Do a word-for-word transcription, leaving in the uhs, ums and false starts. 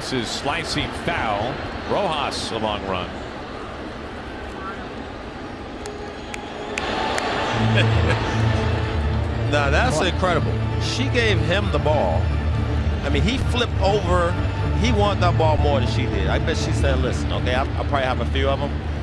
This is slicing foul. Rojas a long run. Now that's incredible. She gave him the ball. I mean, he flipped over. He wanted that ball more than she did. I bet she said, listen, okay, I, I probably have a few of them.